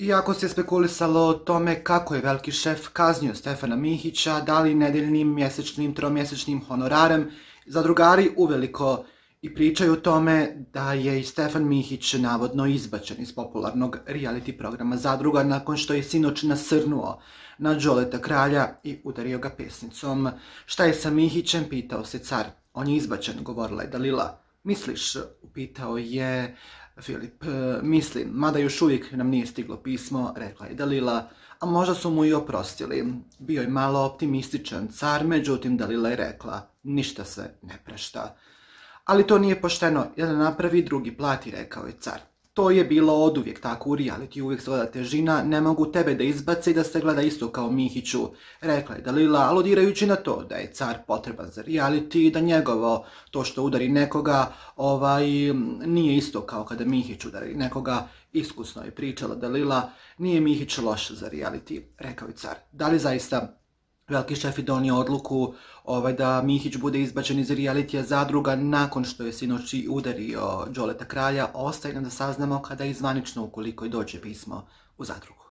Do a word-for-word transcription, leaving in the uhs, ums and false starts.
Iako se spekulisalo o tome kako je veliki šef kaznio Stefana Mihića, da li nedeljnim, mjesečnim, tromjesečnim honorarem, zadrugari uveliko i pričaju o tome da je i Stefan Mihić navodno izbačen iz popularnog reality programa Zadruga nakon što je sinoć nasrnuo na Đoleta Kralja i udario ga pesnicom. Šta je sa Mihićem, pitao se car. On je izbačen, govorila je Dalila. Misliš, upitao je Filip. Mislim, mada još uvijek nam nije stiglo pismo, rekla je Dalila, a možda su mu i oprostili. Bio je malo optimističan car, međutim Dalila je rekla, ništa se ne prašta. Ali to nije pošteno, jedan napravi, drugi plati, rekao je car. To je bilo oduvijek tako u reality, uvijek se gleda težina, ne mogu tebe da izbace i da se gleda isto kao Mihiću, rekla je Dalila, aludirajući na to da je car potreban za reality i da njegovo to što udari nekoga ovaj, nije isto kao kada Mihić udari nekoga. Iskusno je pričala Dalila, nije Mihić loš za reality, rekao je car. Da li zaista veliki šef je donio odluku ovaj, da Mihić bude izbačen iz realitija Zadruga nakon što je sinoć udario Đoleta Kralja? Ostaje nam da saznamo kada je zvanično, ukoliko i dođe pismo u Zadrugu.